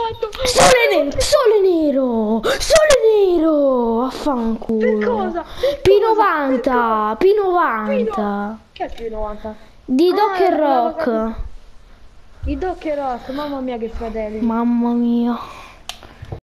Sole nero! Sole nero! Affanculo. Per cosa? P90! P90! Che è più 90? Di Doc e Rock. I Doc e Rock, mamma mia che fratelli. Mamma mia.